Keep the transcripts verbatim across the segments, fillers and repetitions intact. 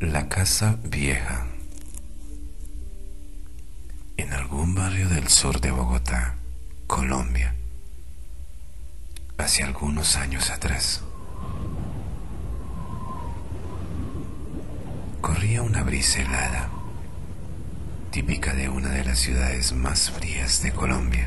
La Casa Vieja. En algún barrio del sur de Bogotá, Colombia, hace algunos años atrás, corría una brisa helada, típica de una de las ciudades más frías de Colombia.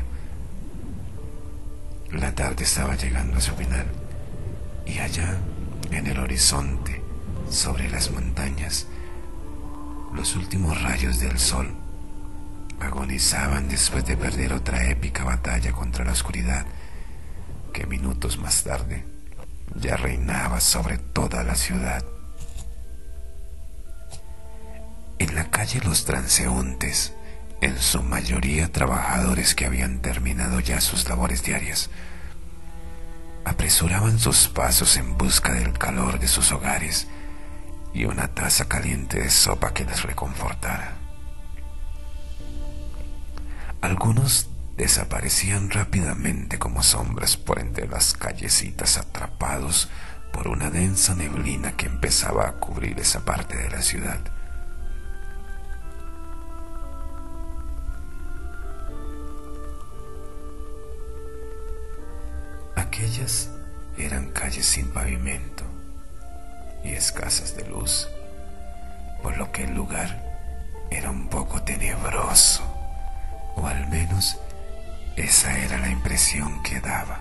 La tarde estaba llegando a su final y allá, en el horizonte, sobre las montañas, los últimos rayos del sol agonizaban después de perder otra épica batalla contra la oscuridad que minutos más tarde ya reinaba sobre toda la ciudad. En la calle los transeúntes, en su mayoría trabajadores que habían terminado ya sus labores diarias, apresuraban sus pasos en busca del calor de sus hogares y una taza caliente de sopa que les reconfortara. Algunos desaparecían rápidamente como sombras por entre las callecitas, atrapados por una densa neblina que empezaba a cubrir esa parte de la ciudad. Aquellas eran calles sin pavimento y escasas de luz, por lo que el lugar era un poco tenebroso, o al menos esa era la impresión que daba.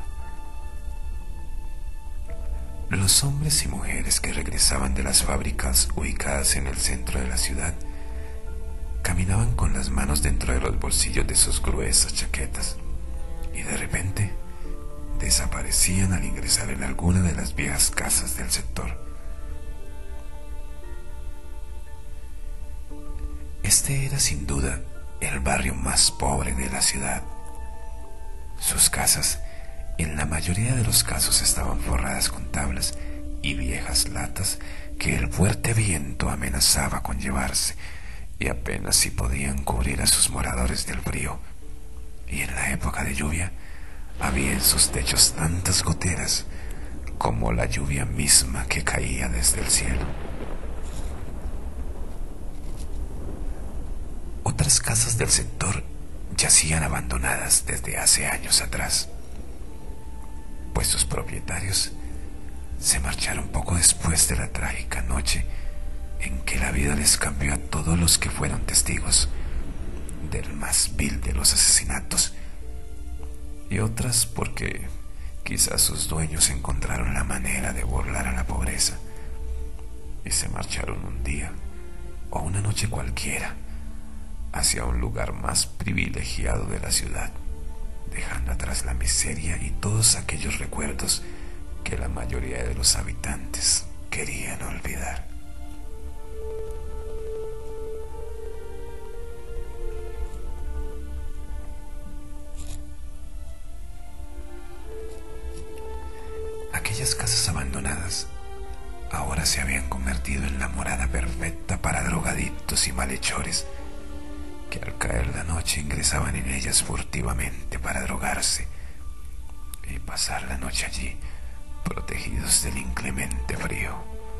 Los hombres y mujeres que regresaban de las fábricas ubicadas en el centro de la ciudad caminaban con las manos dentro de los bolsillos de sus gruesas chaquetas y de repente desaparecían al ingresar en alguna de las viejas casas del sector. Este era sin duda el barrio más pobre de la ciudad. Sus casas, en la mayoría de los casos, estaban forradas con tablas y viejas latas que el fuerte viento amenazaba con llevarse, y apenas si podían cubrir a sus moradores del frío. Y en la época de lluvia había en sus techos tantas goteras como la lluvia misma que caía desde el cielo. Otras casas del sector yacían abandonadas desde hace años atrás, pues sus propietarios se marcharon poco después de la trágica noche en que la vida les cambió a todos los que fueron testigos del más vil de los asesinatos, y otras porque quizás sus dueños encontraron la manera de burlar a la pobreza y se marcharon un día o una noche cualquiera hacia un lugar más privilegiado de la ciudad, dejando atrás la miseria y todos aquellos recuerdos que la mayoría de los habitantes querían olvidar. Aquellas casas abandonadas ahora se habían convertido en la morada perfecta para drogadictos y malhechores que al caer la noche ingresaban en ellas furtivamente para drogarse y pasar la noche allí, protegidos del inclemente frío.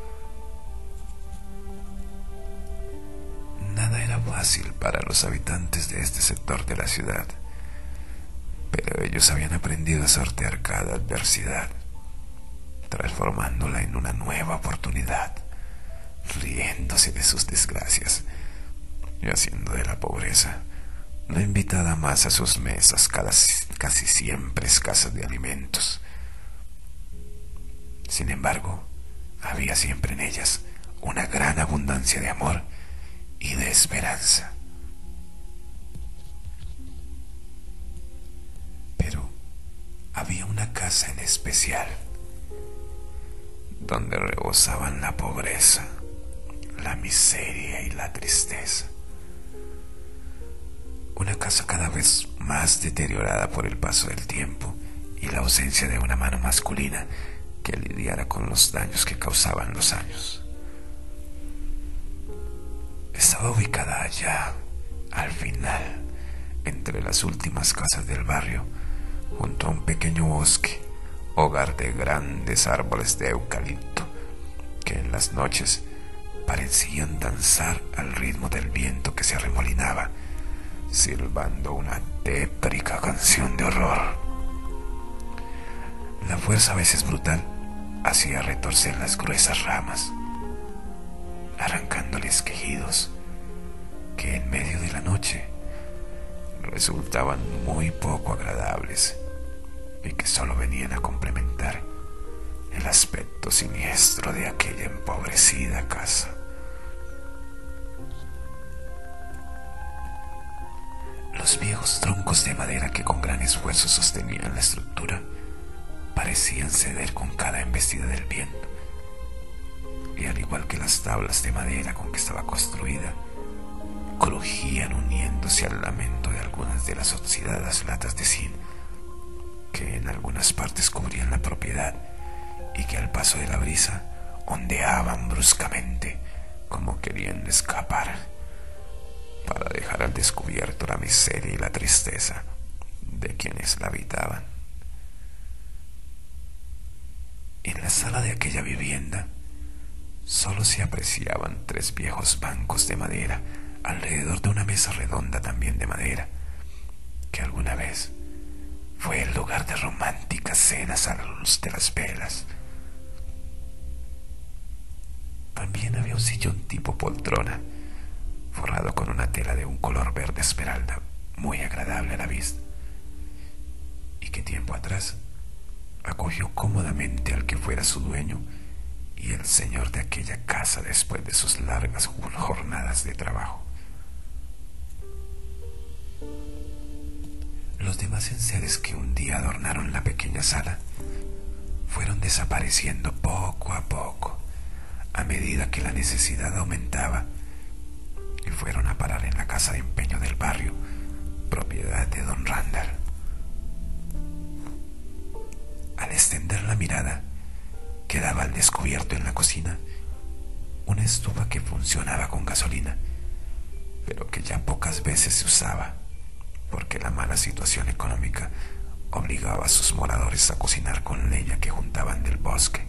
Nada era fácil para los habitantes de este sector de la ciudad, pero ellos habían aprendido a sortear cada adversidad, transformándola en una nueva oportunidad, riéndose de sus desgracias y haciendo de la pobreza una invitada más a sus mesas casi, casi siempre escasas de alimentos. Sin embargo, había siempre en ellas una gran abundancia de amor y de esperanza. Pero había una casa en especial donde rebosaban la pobreza, la miseria y la tristeza. Una casa cada vez más deteriorada por el paso del tiempo y la ausencia de una mano masculina que lidiara con los daños que causaban los años. Estaba ubicada allá, al final, entre las últimas casas del barrio, junto a un pequeño bosque, hogar de grandes árboles de eucalipto, que en las noches parecían danzar al ritmo del viento que se arremolinaba, silbando una tétrica canción de horror. La fuerza, a veces brutal, hacía retorcer las gruesas ramas, arrancándoles quejidos que en medio de la noche resultaban muy poco agradables y que solo venían a complementar el aspecto siniestro de aquella empobrecida casa. Los viejos troncos de madera que con gran esfuerzo sostenían la estructura parecían ceder con cada embestida del viento, y al igual que las tablas de madera con que estaba construida, crujían uniéndose al lamento de algunas de las oxidadas latas de zinc que en algunas partes cubrían la propiedad y que al paso de la brisa ondeaban bruscamente como queriendo escapar, para dejar al descubierto la miseria y la tristeza de quienes la habitaban. En la sala de aquella vivienda solo se apreciaban tres viejos bancos de madera alrededor de una mesa redonda también de madera, que alguna vez fue el lugar de románticas cenas a la luz de las velas. También había un sillón tipo poltrona, forrado con una tela de un color verde esmeralda, muy agradable a la vista, y que tiempo atrás acogió cómodamente al que fuera su dueño y el señor de aquella casa después de sus largas jornadas de trabajo. Los demás enseres que un día adornaron la pequeña sala fueron desapareciendo poco a poco a medida que la necesidad aumentaba, y fueron a parar en la casa de empeño del barrio, propiedad de don Randall. Al extender la mirada, quedaba al descubierto en la cocina una estufa que funcionaba con gasolina, pero que ya pocas veces se usaba, porque la mala situación económica obligaba a sus moradores a cocinar con leña que juntaban del bosque.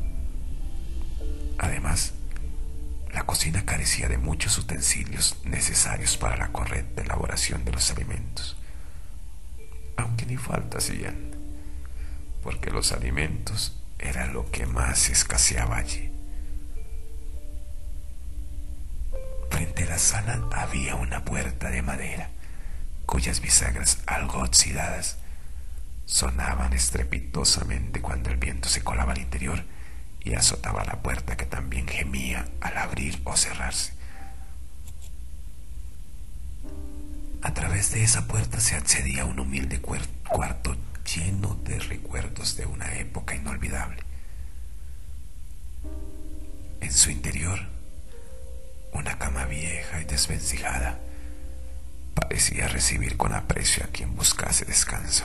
Además, la cocina carecía de muchos utensilios necesarios para la correcta elaboración de los alimentos, aunque ni falta hacían, porque los alimentos era lo que más escaseaba allí. Frente a la sala había una puerta de madera, cuyas bisagras, algo oxidadas, sonaban estrepitosamente cuando el viento se colaba al interior y azotaba la puerta, que también gemía al abrir o cerrarse. A través de esa puerta se accedía a un humilde cuarto lleno de recuerdos de una época inolvidable. En su interior, una cama vieja y desvencijada parecía recibir con aprecio a quien buscase descanso.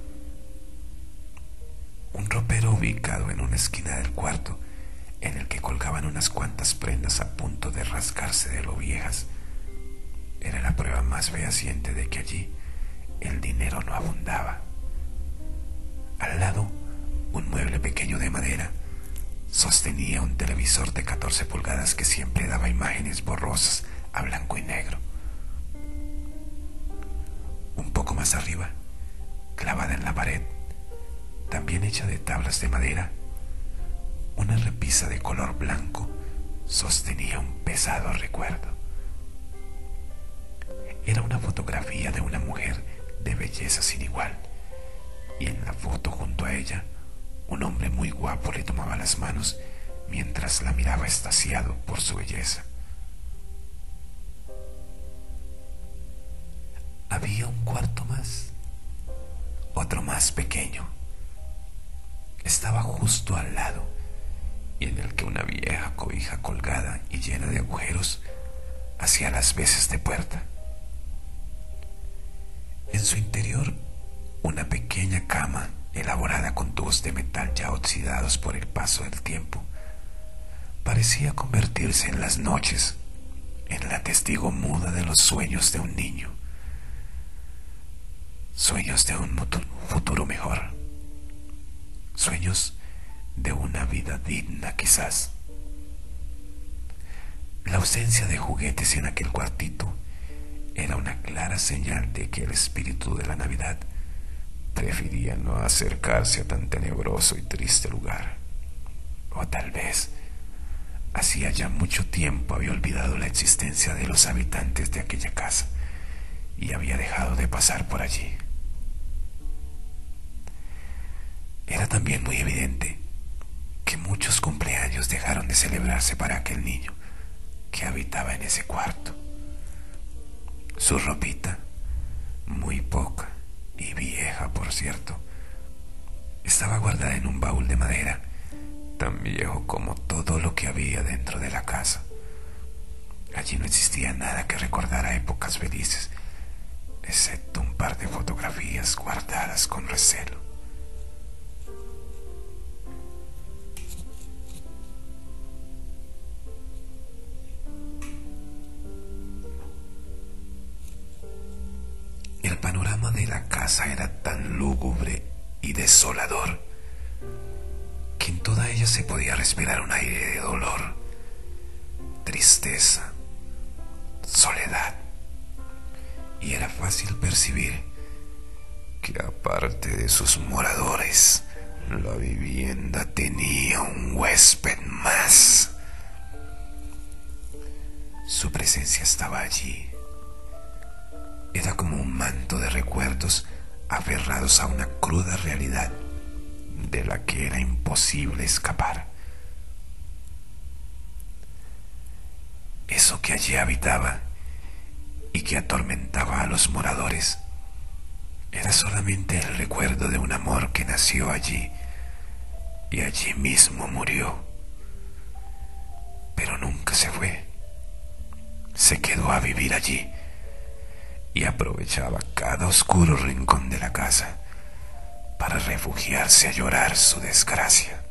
Un ropero ubicado en una esquina del cuarto, en el que colgaban unas cuantas prendas a punto de rasgarse de lo viejas, era la prueba más fehaciente de que allí el dinero no abundaba. Al lado, un mueble pequeño de madera sostenía un televisor de catorce pulgadas que siempre daba imágenes borrosas a blanco y negro. Un poco más arriba, clavada en la pared, también hecha de tablas de madera, una repisa de color blanco sostenía un pesado recuerdo. Era una fotografía de una mujer de belleza sin igual, y en la foto junto a ella un hombre muy guapo le tomaba las manos mientras la miraba extasiado por su belleza. Había un cuarto más, otro más pequeño. Estaba justo al lado, y en el que una vieja cobija colgada y llena de agujeros hacía las veces de puerta. En su interior, una pequeña cama elaborada con tubos de metal ya oxidados por el paso del tiempo parecía convertirse en las noches en la testigo muda de los sueños de un niño, sueños de un futuro mejor, sueños de una vida digna quizás. La ausencia de juguetes en aquel cuartito era una clara señal de que el espíritu de la Navidad prefería no acercarse a tan tenebroso y triste lugar. O tal vez hacía ya mucho tiempo había olvidado la existencia de los habitantes de aquella casa y había dejado de pasar por allí. Era también muy evidente que muchos cumpleaños dejaron de celebrarse para aquel niño que habitaba en ese cuarto. Su ropita, muy poca y vieja por cierto, estaba guardada en un baúl de madera, tan viejo como todo lo que había dentro de la casa. Allí no existía nada que recordara épocas felices, excepto un par de fotografías guardadas con recelo. El panorama de la casa era tan lúgubre y desolador que en toda ella se podía respirar un aire de dolor, tristeza, soledad, y era fácil percibir que aparte de sus moradores, la vivienda tenía un huésped más. Su presencia estaba allí. Era como un manto de recuerdos aferrados a una cruda realidad de la que era imposible escapar. Eso que allí habitaba y que atormentaba a los moradores era solamente el recuerdo de un amor que nació allí y allí mismo murió. Pero nunca se fue. Se quedó a vivir allí y aprovechaba cada oscuro rincón de la casa para refugiarse a llorar su desgracia.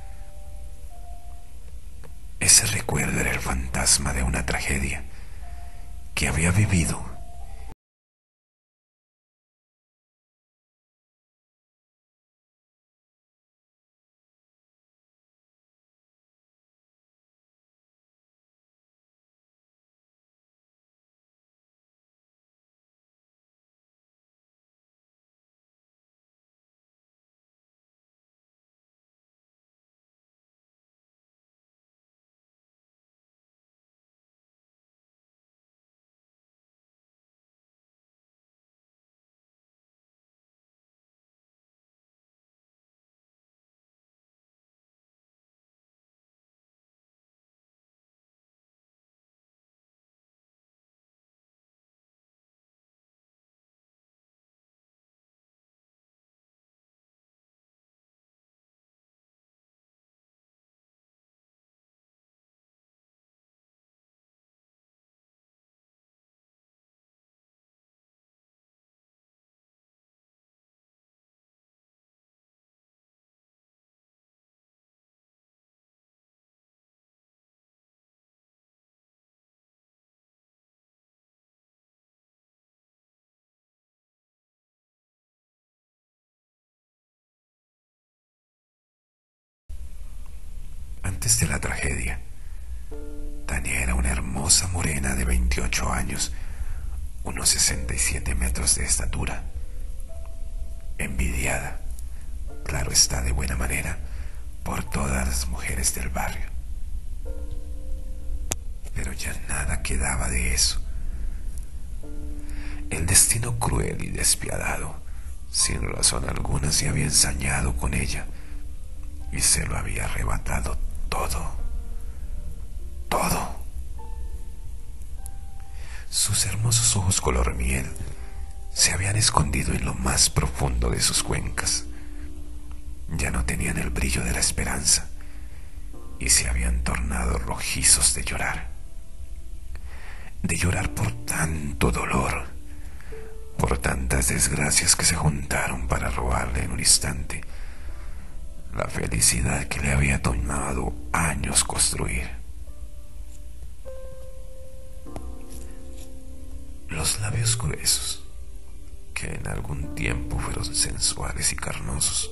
Ese recuerdo era el fantasma de una tragedia que había vivido antes de la tragedia. Tania era una hermosa morena de veintiocho años, unos sesenta y siete metros de estatura. Envidiada, claro está, de buena manera, por todas las mujeres del barrio. Pero ya nada quedaba de eso. El destino cruel y despiadado, sin razón alguna, se había ensañado con ella y se lo había arrebatado todo, todo. Sus hermosos ojos color miel se habían escondido en lo más profundo de sus cuencas. Ya no tenían el brillo de la esperanza y se habían tornado rojizos de llorar. De llorar por tanto dolor, por tantas desgracias que se juntaron para robarle en un instante la felicidad que le había tomado años construir. Los labios gruesos, que en algún tiempo fueron sensuales y carnosos,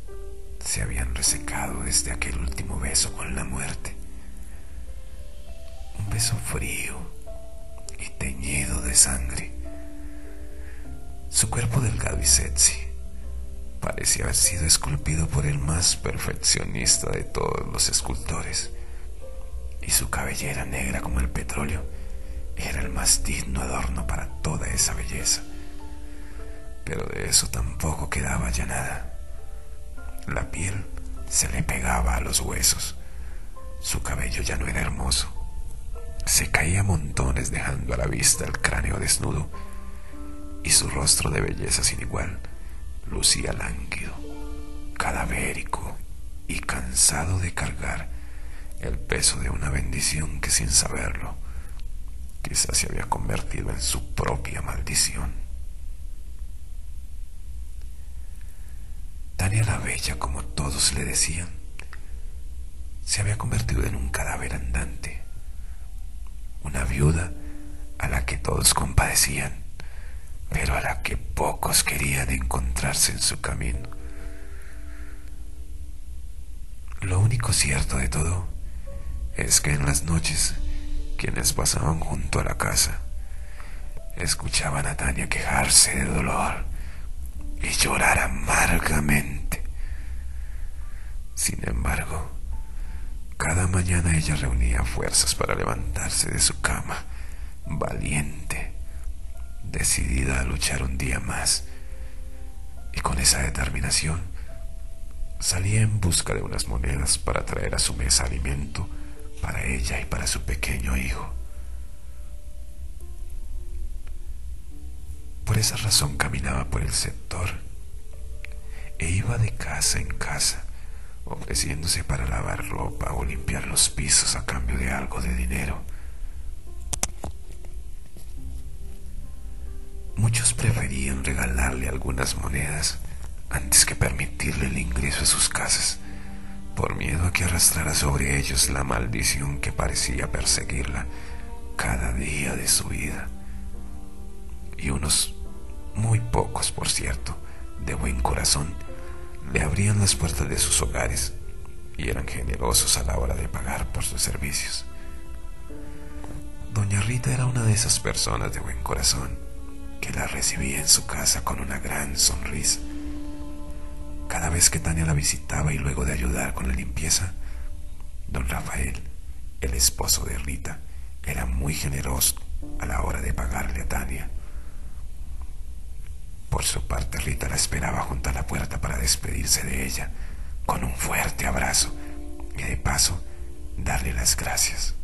se habían resecado desde aquel último beso con la muerte. peso frío y teñido de sangre. Su cuerpo delgado y sexy parecía haber sido esculpido por el más perfeccionista de todos los escultores, y su cabellera negra como el petróleo era el más digno adorno para toda esa belleza. Pero de eso tampoco quedaba ya nada. La piel se le pegaba a los huesos, su cabello ya no era hermoso, se caía a montones dejando a la vista el cráneo desnudo, y su rostro de belleza sin igual lucía lánguido, cadavérico y cansado de cargar el peso de una bendición que, sin saberlo, quizás se había convertido en su propia maldición. Tania la Bella, como todos le decían, se había convertido en un cadáver andante, una viuda a la que todos compadecían, pero a la que pocos querían encontrarse en su camino. Lo único cierto de todo es que en las noches quienes pasaban junto a la casa escuchaban a Tania quejarse de dolor y llorar amargamente. Sin embargo, cada mañana ella reunía fuerzas para levantarse de su cama, valiente, decidida a luchar un día más, y con esa determinación salía en busca de unas monedas para traer a su mesa alimento para ella y para su pequeño hijo. Por esa razón caminaba por el sector e iba de casa en casa, ofreciéndose para lavar ropa o limpiar los pisos a cambio de algo de dinero. Muchos preferían regalarle algunas monedas antes que permitirle el ingreso a sus casas, por miedo a que arrastrara sobre ellos la maldición que parecía perseguirla cada día de su vida. Y unos, muy pocos por cierto, de buen corazón, le abrían las puertas de sus hogares y eran generosos a la hora de pagar por sus servicios. Doña Rita era una de esas personas de buen corazón que la recibía en su casa con una gran sonrisa. Cada vez que Tania la visitaba y luego de ayudar con la limpieza, don Rafael, el esposo de Rita, era muy generoso a la hora de pagarle a Tania. Por su parte, Rita la esperaba junto a la puerta para despedirse de ella con un fuerte abrazo y de paso darle las gracias.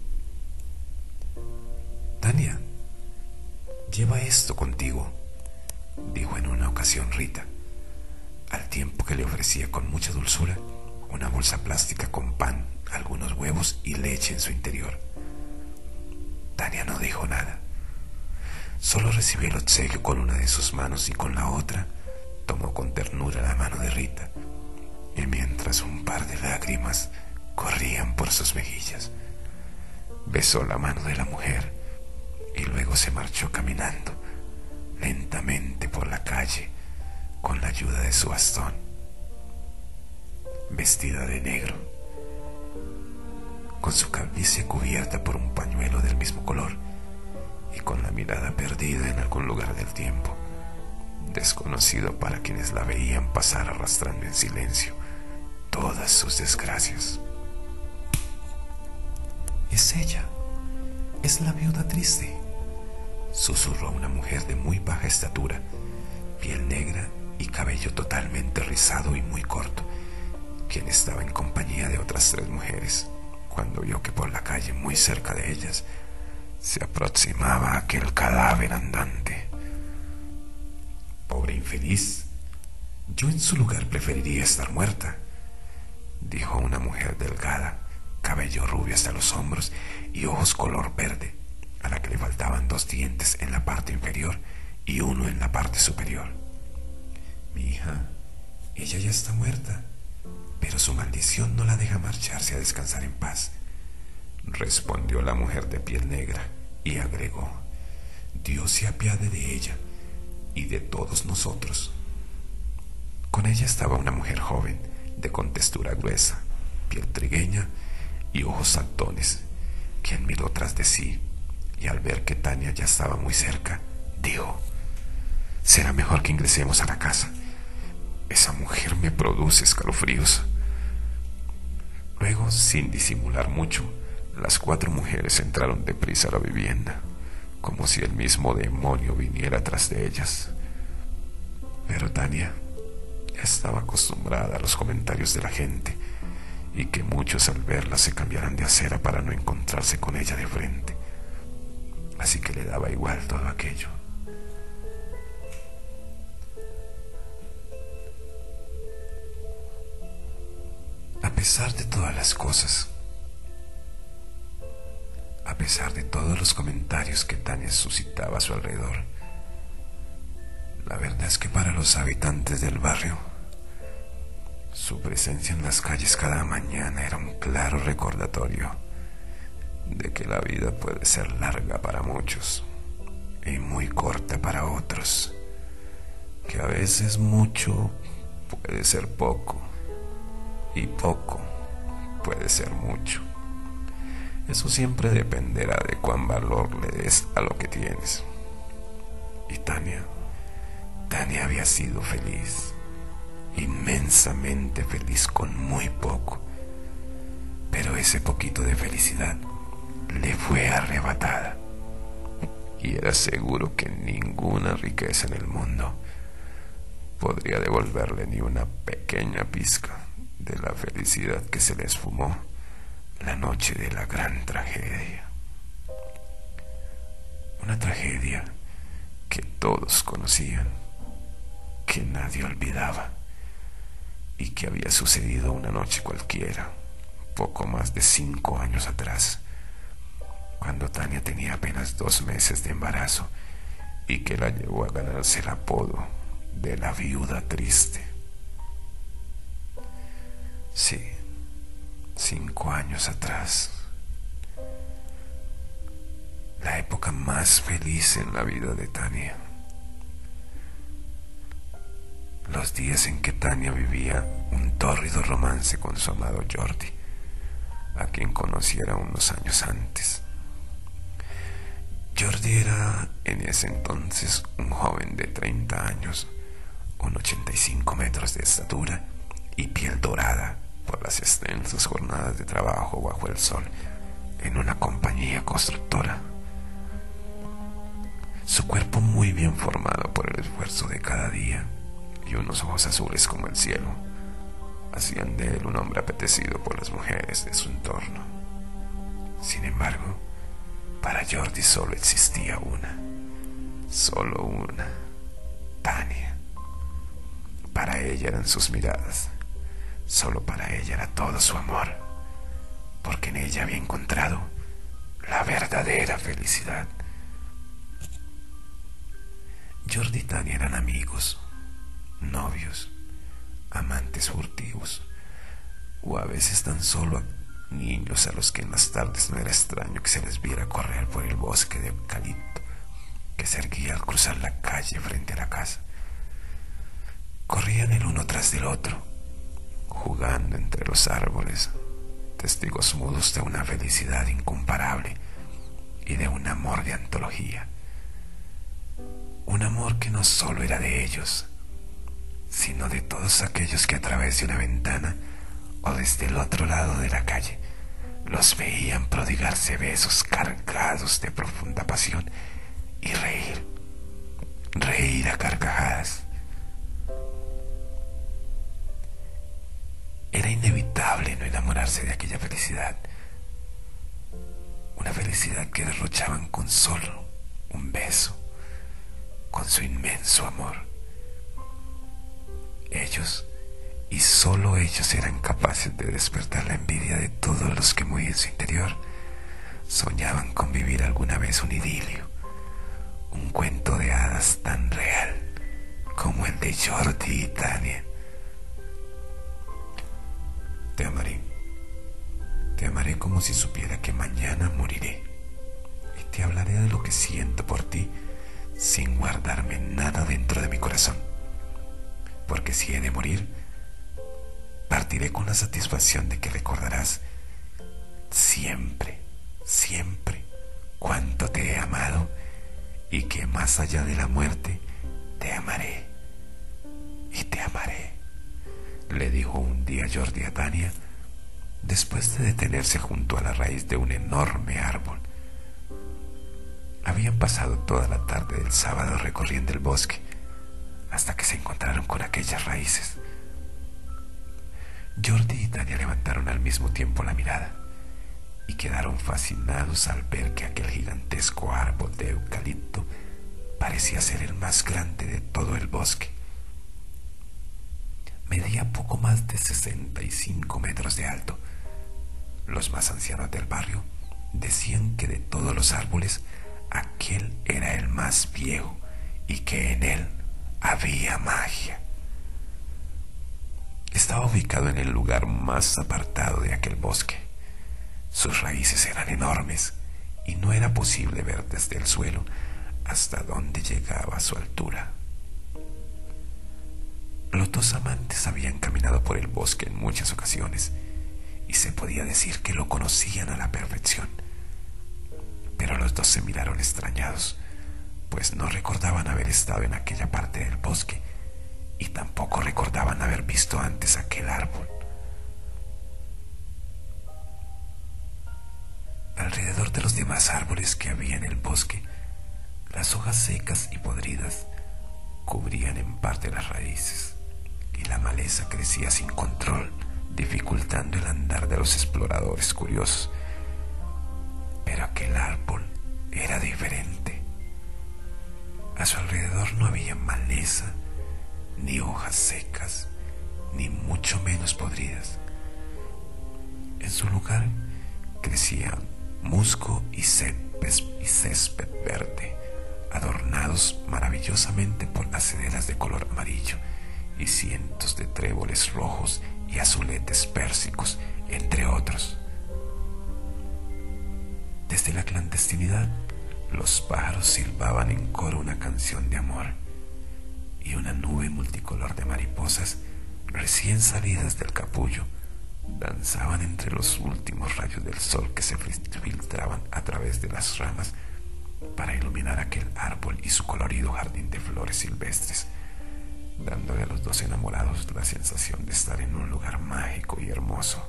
Tania, lleva esto contigo, dijo en una ocasión Rita, al tiempo que le ofrecía con mucha dulzura una bolsa plástica con pan, algunos huevos y leche en su interior. Tania no dijo nada, solo recibió el obsequio con una de sus manos y con la otra tomó con ternura la mano de Rita, y mientras un par de lágrimas corrían por sus mejillas, besó la mano de la mujer y luego se marchó caminando lentamente por la calle con la ayuda de su bastón, vestida de negro, con su calvicie cubierta por un pañuelo del mismo color y con la mirada perdida en algún lugar del tiempo, desconocido para quienes la veían pasar arrastrando en silencio todas sus desgracias. Es ella, es la viuda triste, susurró una mujer de muy baja estatura, piel negra y cabello totalmente rizado y muy corto, quien estaba en compañía de otras tres mujeres, cuando vio que por la calle muy cerca de ellas se aproximaba aquel cadáver andante. Pobre infeliz, yo en su lugar preferiría estar muerta, dijo una mujer delgada, cabello rubio hasta los hombros y ojos color verde, a la que le faltaban dos dientes en la parte inferior y uno en la parte superior. Mi hija, ella ya está muerta, pero su maldición no la deja marcharse a descansar en paz, respondió la mujer de piel negra y agregó: Dios se apiade de ella y de todos nosotros. Con ella estaba una mujer joven, de contextura gruesa, piel trigueña y ojos saltones, quien miró tras de sí y al ver que Tania ya estaba muy cerca, dijo: será mejor que ingresemos a la casa. Esa mujer me produce escalofríos. Luego, sin disimular mucho, las cuatro mujeres entraron deprisa a la vivienda, como si el mismo demonio viniera tras de ellas. Pero Tania ya estaba acostumbrada a los comentarios de la gente, y que muchos al verla se cambiaran de acera para no encontrarse con ella de frente. Así que le daba igual todo aquello. A pesar de todas las cosas, a pesar de todos los comentarios que Tania suscitaba a su alrededor, la verdad es que para los habitantes del barrio, su presencia en las calles cada mañana era un claro recordatorio de que la vida puede ser larga para muchos y muy corta para otros, que a veces mucho puede ser poco y poco puede ser mucho. Eso siempre dependerá de cuán valor le des a lo que tienes. Y Tania, Tania había sido feliz, inmensamente feliz con muy poco, pero ese poquito de felicidad le fue arrebatada, y era seguro que ninguna riqueza en el mundo podría devolverle ni una pequeña pizca de la felicidad que se le esfumó la noche de la gran tragedia. Una tragedia que todos conocían, que nadie olvidaba, y que había sucedido una noche cualquiera, poco más de cinco años atrás, cuando Tania tenía apenas dos meses de embarazo, y que la llevó a ganarse el apodo de la viuda triste. Sí, cinco años atrás, la época más feliz en la vida de Tania. Los días en que Tania vivía un tórrido romance con su amado Jordi, a quien conociera unos años antes. Jordi era en ese entonces un joven de treinta años, con ochenta y cinco metros de estatura y piel dorada por las extensas jornadas de trabajo bajo el sol en una compañía constructora. Su cuerpo muy bien formado por el esfuerzo de cada día y unos ojos azules como el cielo hacían de él un hombre apetecido por las mujeres de su entorno. Sin embargo, para Jordi solo existía una, solo una, Tania. Para ella eran sus miradas, solo para ella era todo su amor, porque en ella había encontrado la verdadera felicidad. Jordi y Tania eran amigos, novios, amantes furtivos, o a veces tan solo niños a los que en las tardes no era extraño que se les viera correr por el bosque de eucalipto que se erguía al cruzar la calle frente a la casa. Corrían el uno tras del otro, jugando entre los árboles, testigos mudos de una felicidad incomparable y de un amor de antología. Un amor que no solo era de ellos, sino de todos aquellos que a través de una ventana o desde el otro lado de la calle los veían prodigarse besos cargados de profunda pasión y reír, reír a carcajadas. Era inevitable no enamorarse de aquella felicidad, una felicidad que derrochaban con solo un beso, con su inmenso amor. Ellos, y solo ellos, eran capaces de despertar la envidia de todos los que muy en su interior soñaban con vivir alguna vez un idilio, un cuento de hadas tan real como el de Jordi y Tania. Te amaré, te amaré como si supiera que mañana moriré, y te hablaré de lo que siento por ti sin guardarme nada dentro de mi corazón, porque si he de morir, partiré con la satisfacción de que recordarás siempre, siempre más allá de la muerte, te amaré y te amaré, le dijo un día Jordi a Tania, después de detenerse junto a la raíz de un enorme árbol. Habían pasado toda la tarde del sábado recorriendo el bosque, hasta que se encontraron con aquellas raíces. Jordi y Tania levantaron al mismo tiempo la mirada y quedaron fascinados al ver que aquel gigantesco árbol de eucalipto parecía ser el más grande de todo el bosque. Medía poco más de sesenta y cinco metros de alto. Los más ancianos del barrio decían que de todos los árboles, aquel era el más viejo y que en él había magia. Estaba ubicado en el lugar más apartado de aquel bosque. Sus raíces eran enormes y no era posible ver desde el suelo hasta dónde llegaba a su altura. Los dos amantes habían caminado por el bosque en muchas ocasiones y se podía decir que lo conocían a la perfección. Pero los dos se miraron extrañados, pues no recordaban haber estado en aquella parte del bosque y tampoco recordaban haber visto antes aquel árbol. Alrededor de los demás árboles que había en el bosque, las hojas secas y podridas cubrían en parte las raíces y la maleza crecía sin control, dificultando el andar de los exploradores curiosos. Pero aquel árbol era diferente. A su alrededor no había maleza, ni hojas secas, ni mucho menos podridas. En su lugar crecían musgo y césped, y césped verde, adornados maravillosamente por acereras de color amarillo y cientos de tréboles rojos y azuletes pérsicos, entre otros. Desde la clandestinidad, los pájaros silbaban en coro una canción de amor, y una nube multicolor de mariposas recién salidas del capullo danzaban entre los últimos rayos del sol que se filtraban a través de las ramas para iluminar aquel árbol y su colorido jardín de flores silvestres, dándole a los dos enamorados la sensación de estar en un lugar mágico y hermoso.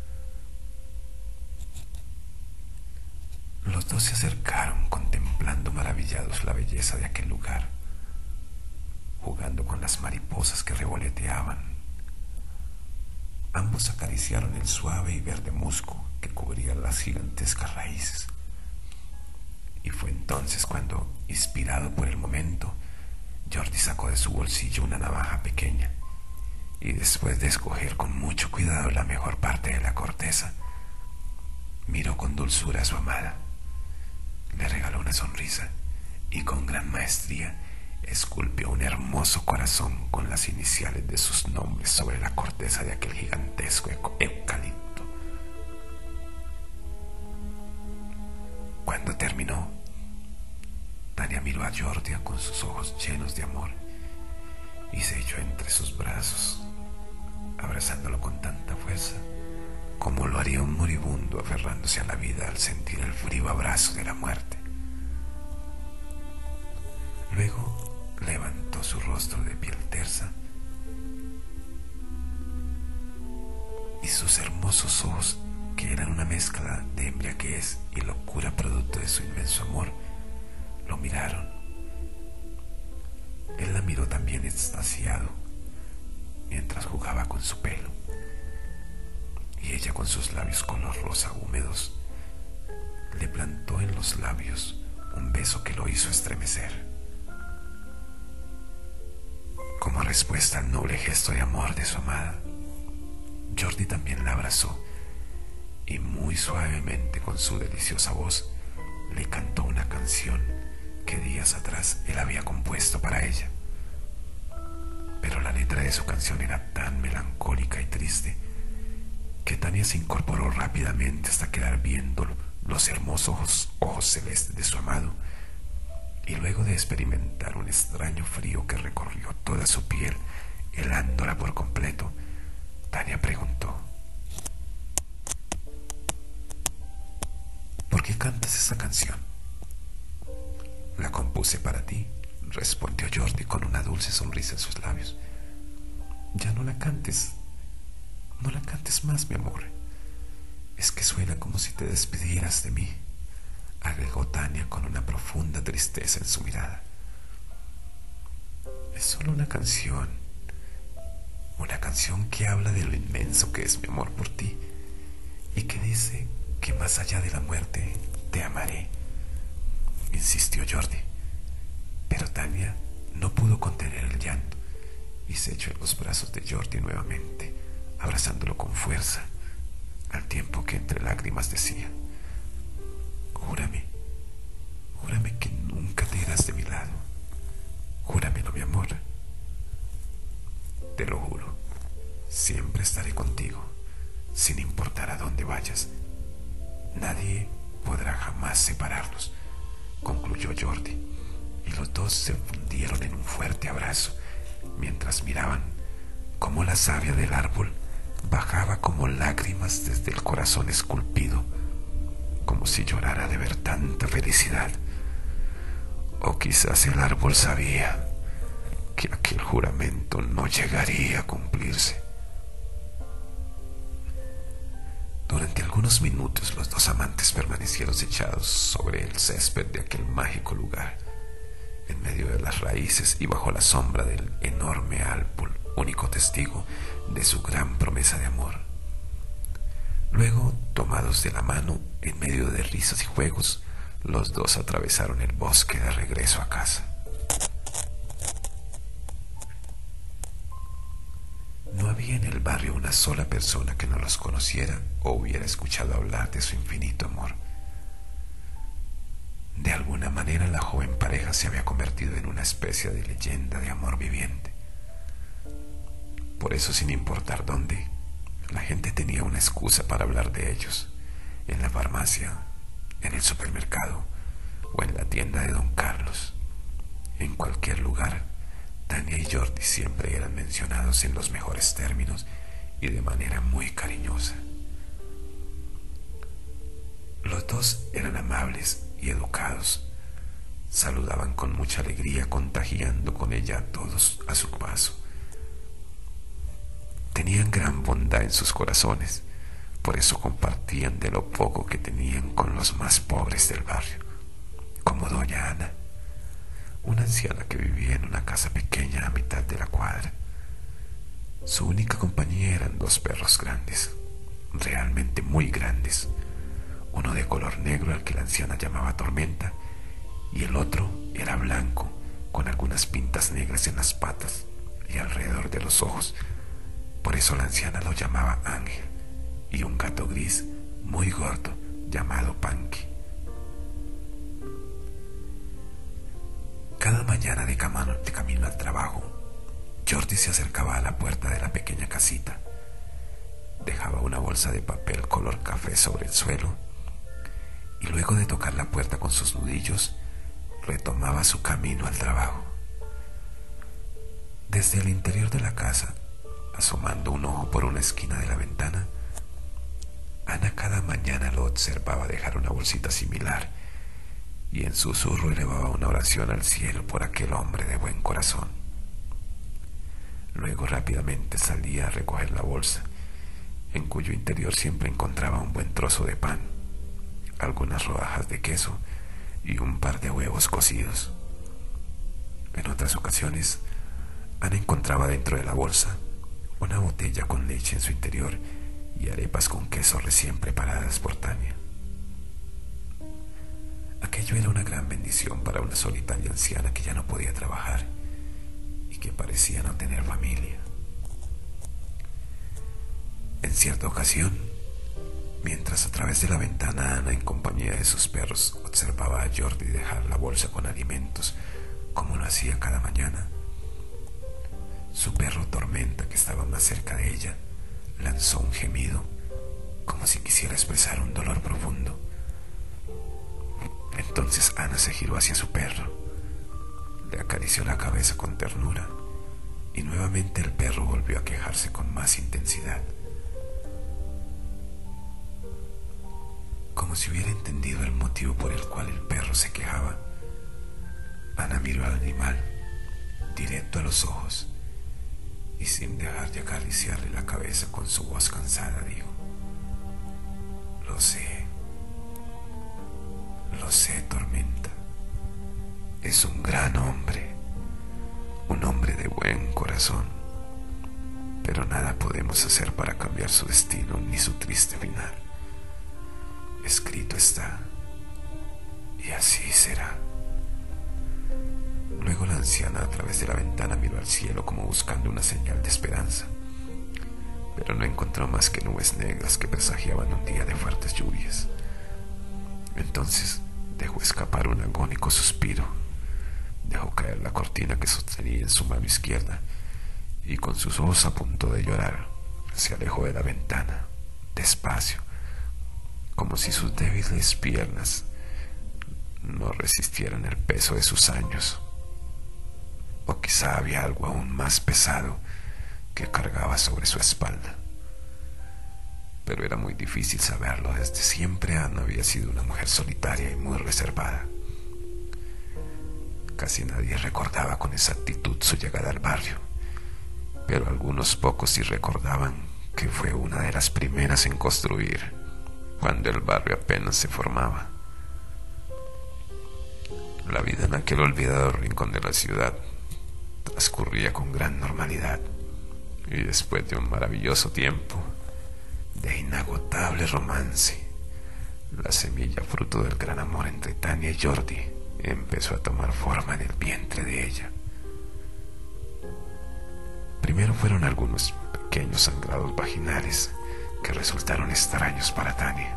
Los dos se acercaron contemplando maravillados la belleza de aquel lugar, jugando con las mariposas que revoloteaban. Ambos acariciaron el suave y verde musgo que cubría las gigantescas raíces. Y fue entonces cuando, inspirado por el momento, Jordi sacó de su bolsillo una navaja pequeña y, después de escoger con mucho cuidado la mejor parte de la corteza, miró con dulzura a su amada. Le regaló una sonrisa y con gran maestría esculpió un hermoso corazón con las iniciales de sus nombres sobre la corteza de aquel gigantesco eucalipto. Cuando terminó, Tania miró a Jordi con sus ojos llenos de amor y se echó entre sus brazos, abrazándolo con tanta fuerza como lo haría un moribundo aferrándose a la vida al sentir el frío abrazo de la muerte. Luego levantó su rostro de piel tersa y sus hermosos ojos, que eran una mezcla de embriaguez y locura producto de su inmenso amor, lo miraron. Él la miró también extasiado mientras jugaba con su pelo, y ella, con sus labios color rosa húmedos, le plantó en los labios un beso que lo hizo estremecer. Como respuesta al noble gesto de amor de su amada, Jordi también la abrazó y muy suavemente, con su deliciosa voz, le cantó una canción que días atrás él había compuesto para ella. Pero la letra de su canción era tan melancólica y triste que Tania se incorporó rápidamente hasta quedar viendo los hermosos ojos, ojos celestes de su amado, y luego de experimentar un extraño frío que recorrió toda su piel, helándola por completo, Tania preguntó: ¿por qué cantas esa canción? La compuse para ti, respondió Jordi con una dulce sonrisa en sus labios. Ya no la cantes, no la cantes más, mi amor. Es que suena como si te despidieras de mí, agregó Tania con una profunda tristeza en su mirada. Es solo una canción, una canción que habla de lo inmenso que es mi amor por ti y que dice que más allá de la muerte te amaré, insistió Jordi. Pero Tania no pudo contener el llanto y se echó en los brazos de Jordi nuevamente, abrazándolo con fuerza, al tiempo que entre lágrimas decía: Júrame, júrame que nunca te irás de mi lado. Júramelo, mi amor. Te lo juro, siempre estaré contigo, sin importar a dónde vayas. Nadie podrá jamás separarnos, concluyó Jordi, y los dos se fundieron en un fuerte abrazo, mientras miraban cómo la savia del árbol bajaba como lágrimas desde el corazón esculpido, como si llorara de ver tanta felicidad. O quizás el árbol sabía que aquel juramento no llegaría a cumplirse. Durante algunos minutos los dos amantes permanecieron echados sobre el césped de aquel mágico lugar, en medio de las raíces y bajo la sombra del enorme árbol, único testigo de su gran promesa de amor. Luego, tomados de la mano, en medio de risas y juegos, los dos atravesaron el bosque de regreso a casa. No había en el barrio una sola persona que no los conociera o hubiera escuchado hablar de su infinito amor. De alguna manera la joven pareja se había convertido en una especie de leyenda de amor viviente. Por eso, sin importar dónde, la gente tenía una excusa para hablar de ellos: en la farmacia, en el supermercado o en la tienda de don Carlos. En cualquier lugar, Tania y Jordi siempre eran mencionados en los mejores términos y de manera muy cariñosa. Los dos eran amables y educados, saludaban con mucha alegría, contagiando con ella a todos a su paso. Tenían gran bondad en sus corazones, por eso compartían de lo poco que tenían con los más pobres del barrio, como doña Ana, una anciana que vivía en una casa pequeña a mitad de la cuadra. Su única compañía eran dos perros grandes, realmente muy grandes, uno de color negro al que la anciana llamaba Tormenta, y el otro era blanco, con algunas pintas negras en las patas y alrededor de los ojos. Por eso la anciana lo llamaba Ángel, y un gato gris muy gordo llamado Panky. Cada mañana de camino, de camino al trabajo, Jordi se acercaba a la puerta de la pequeña casita, dejaba una bolsa de papel color café sobre el suelo y luego de tocar la puerta con sus nudillos, retomaba su camino al trabajo. Desde el interior de la casa, asomando un ojo por una esquina de la ventana, Ana cada mañana lo observaba dejar una bolsita similar y en susurro elevaba una oración al cielo por aquel hombre de buen corazón. Luego rápidamente salía a recoger la bolsa, en cuyo interior siempre encontraba un buen trozo de pan, algunas rodajas de queso y un par de huevos cocidos. En otras ocasiones, Ana encontraba dentro de la bolsa una botella con leche en su interior y arepas con queso recién preparadas por Tania. Aquello era una gran bendición para una solitaria anciana que ya no podía trabajar y que parecía no tener familia. En cierta ocasión, mientras a través de la ventana Ana, en compañía de sus perros, observaba a Jordi dejar la bolsa con alimentos, como lo hacía cada mañana, su perro Tormenta, que estaba más cerca de ella, lanzó un gemido, como si quisiera expresar un dolor profundo. Entonces Ana se giró hacia su perro, le acarició la cabeza con ternura y nuevamente el perro volvió a quejarse con más intensidad. Como si hubiera entendido el motivo por el cual el perro se quejaba, Ana miró al animal directo a los ojos y sin dejar de acariciarle la cabeza con su voz cansada dijo: Lo sé, lo sé, Tormenta. Es un gran hombre, un hombre de buen corazón, pero nada podemos hacer para cambiar su destino ni su triste final. Escrito está, y así será. Luego la anciana a través de la ventana miró al cielo como buscando una señal de esperanza, pero no encontró más que nubes negras que presagiaban un día de fuertes lluvias. Entonces dejó escapar un agónico suspiro, dejó caer la cortina que sostenía en su mano izquierda y con sus ojos a punto de llorar se alejó de la ventana, despacio, como si sus débiles piernas no resistieran el peso de sus años. O quizá había algo aún más pesado que cargaba sobre su espalda. Pero era muy difícil saberlo. Desde siempre Ana había sido una mujer solitaria y muy reservada. Casi nadie recordaba con exactitud su llegada al barrio, pero algunos pocos sí recordaban que fue una de las primeras en construir, cuando el barrio apenas se formaba. La vida en aquel olvidado rincón de la ciudad transcurría con gran normalidad, y después de un maravilloso tiempo de inagotable romance, la semilla fruto del gran amor entre Tania y Jordi empezó a tomar forma en el vientre de ella. Primero fueron algunos pequeños sangrados vaginales que resultaron extraños para Tania.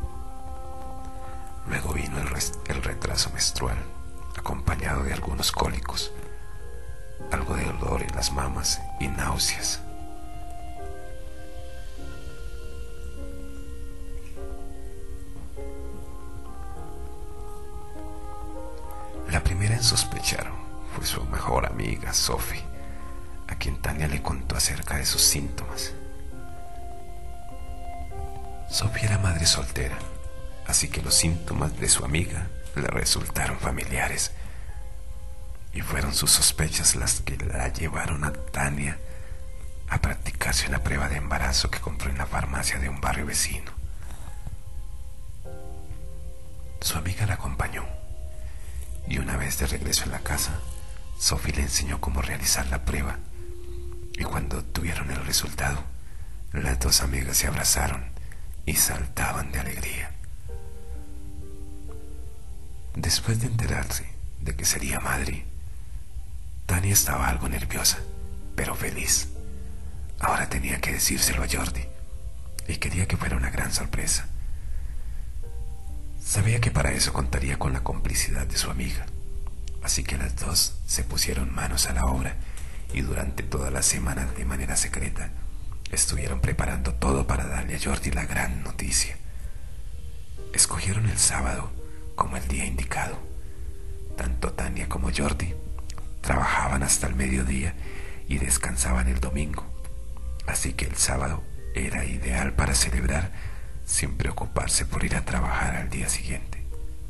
Luego vino el, el retraso menstrual, acompañado de algunos cólicos, algo de dolor en las mamas y náuseas. La primera en sospechar fue su mejor amiga, Sophie, a quien Tania le contó acerca de sus síntomas. Sophie era madre soltera, así que los síntomas de su amiga le resultaron familiares, y fueron sus sospechas las que la llevaron a Tania a practicarse una prueba de embarazo que compró en la farmacia de un barrio vecino. Su amiga la acompañó, y una vez de regreso en la casa, Sophie le enseñó cómo realizar la prueba, y cuando obtuvieron el resultado, las dos amigas se abrazaron y saltaban de alegría. Después de enterarse de que sería madre, Tania estaba algo nerviosa, pero feliz. Ahora tenía que decírselo a Jordi, y quería que fuera una gran sorpresa. Sabía que para eso contaría con la complicidad de su amiga, así que las dos se pusieron manos a la obra y durante toda la semana, de manera secreta, estuvieron preparando todo para darle a Jordi la gran noticia. Escogieron el sábado como el día indicado. Tanto Tania como Jordi trabajaban hasta el mediodía y descansaban el domingo, así que el sábado era ideal para celebrar sin preocuparse por ir a trabajar al día siguiente.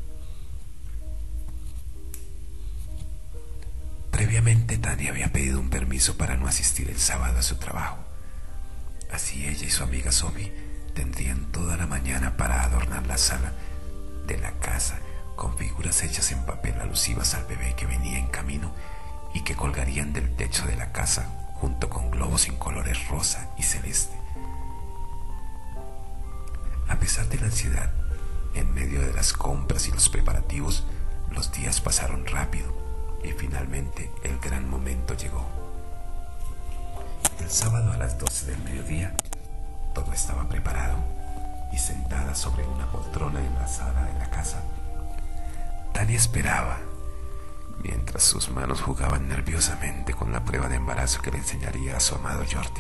Previamente Tania había pedido un permiso para no asistir el sábado a su trabajo. Así ella y su amiga Sophie tendrían toda la mañana para adornar la sala de la casa con figuras hechas en papel alusivas al bebé que venía en camino y que colgarían del techo de la casa junto con globos en colores rosa y celeste. A pesar de la ansiedad, en medio de las compras y los preparativos, los días pasaron rápido y finalmente el gran momento llegó. El sábado a las doce del mediodía, todo estaba preparado y sentada sobre una poltrona en la sala de la casa, Tania esperaba, mientras sus manos jugaban nerviosamente con la prueba de embarazo que le enseñaría a su amado Jordi.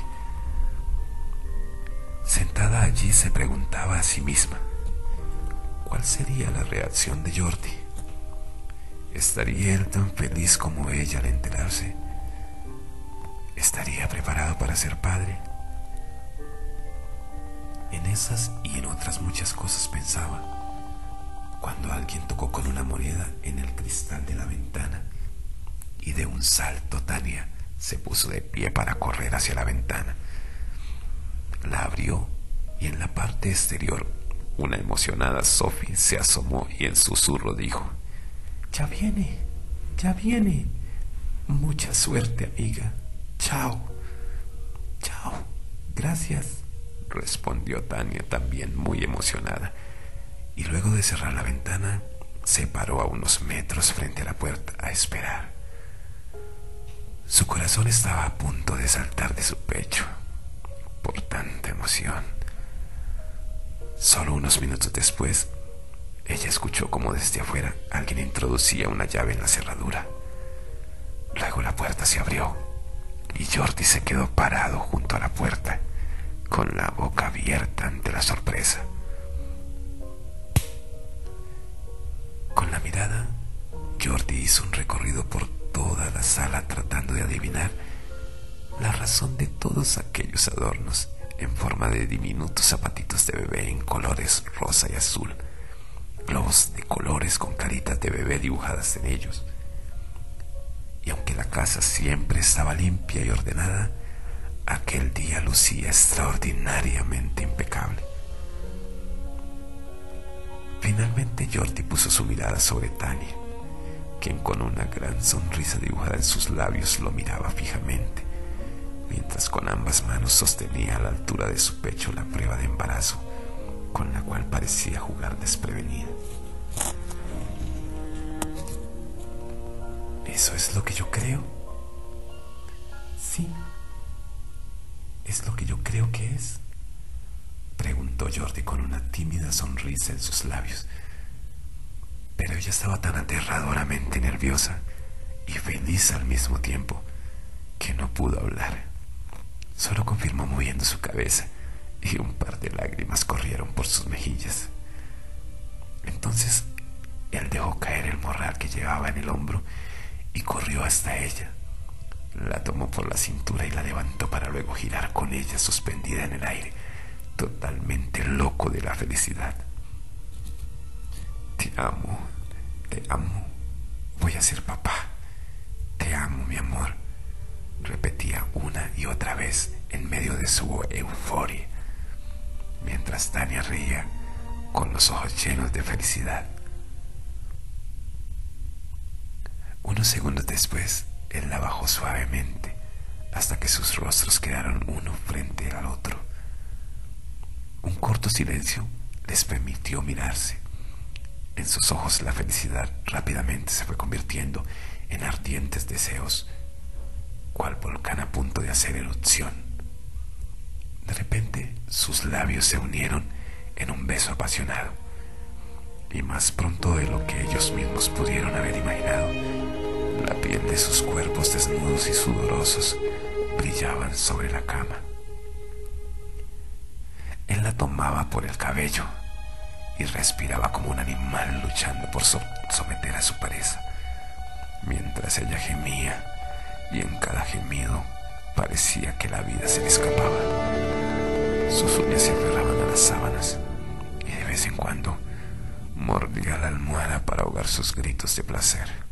Sentada allí se preguntaba a sí misma, ¿cuál sería la reacción de Jordi? ¿Estaría él tan feliz como ella al enterarse? ¿Estaría preparado para ser padre? En esas y en otras muchas cosas pensaba, cuando alguien tocó con una moneda en el cristal de la ventana y de un salto Tania se puso de pie para correr hacia la ventana. La abrió y en la parte exterior una emocionada Sophie se asomó y en susurro dijo: «Ya viene, ya viene. Mucha suerte, amiga. Chao, chao. Gracias», respondió Tania también muy emocionada, y luego de cerrar la ventana se paró a unos metros frente a la puerta a esperar. Su corazón estaba a punto de saltar de su pecho por tanta emoción. Solo unos minutos después, ella escuchó como desde afuera alguien introducía una llave en la cerradura. Luego la puerta se abrió y Jordi se quedó parado junto a la puerta, con la boca abierta ante la sorpresa. Con la mirada, Jordi hizo un recorrido por toda la sala tratando de adivinar la razón de todos aquellos adornos en forma de diminutos zapatitos de bebé en colores rosa y azul, globos de colores con caritas de bebé dibujadas en ellos. Y aunque la casa siempre estaba limpia y ordenada, aquel día lucía extraordinariamente impecable. Finalmente Jordi puso su mirada sobre Tania, quien con una gran sonrisa dibujada en sus labios lo miraba fijamente, mientras con ambas manos sostenía a la altura de su pecho la prueba de embarazo, con la cual parecía jugar desprevenida. ¿Eso es lo que yo creo? Sí, es lo que yo creo que es, preguntó Jordi con una tímida sonrisa en sus labios. Pero ella estaba tan aterradoramente nerviosa y feliz al mismo tiempo que no pudo hablar. Solo confirmó moviendo su cabeza y un par de lágrimas corrieron por sus mejillas. Entonces él dejó caer el morral que llevaba en el hombro y corrió hasta ella. La tomó por la cintura y la levantó para luego girar con ella suspendida en el aire, totalmente loco de la felicidad. «Te amo, te amo, voy a ser papá. Te amo, mi amor», repetía una y otra vez en medio de su euforia, mientras Tania reía con los ojos llenos de felicidad. Unos segundos después, él la bajó suavemente hasta que sus rostros quedaron uno frente al otro. Un corto silencio les permitió mirarse. En sus ojos la felicidad rápidamente se fue convirtiendo en ardientes deseos, cual volcán a punto de hacer erupción. De repente sus labios se unieron en un beso apasionado, y más pronto de lo que ellos mismos pudieron haber imaginado, la piel de sus cuerpos desnudos y sudorosos brillaban sobre la cama. Él la tomaba por el cabello y respiraba como un animal luchando por so- someter a su presa, mientras ella gemía, y en cada gemido parecía que la vida se le escapaba. Sus uñas se aferraban a las sábanas y de vez en cuando mordía la almohada para ahogar sus gritos de placer.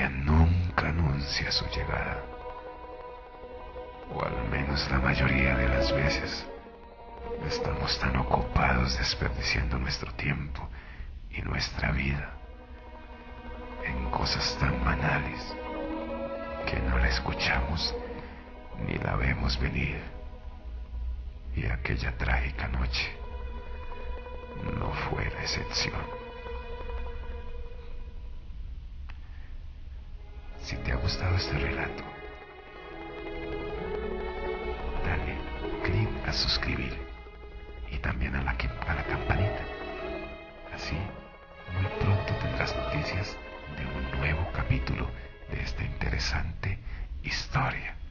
policía nunca anuncia su llegada, o al menos la mayoría de las veces. Estamos tan ocupados desperdiciando nuestro tiempo y nuestra vida en cosas tan banales que no la escuchamos ni la vemos venir. Y aquella trágica noche no fue la excepción. Si te ha gustado este relato, dale clic a suscribir y también a la, a la campanita. Así, muy pronto tendrás noticias de un nuevo capítulo de esta interesante historia.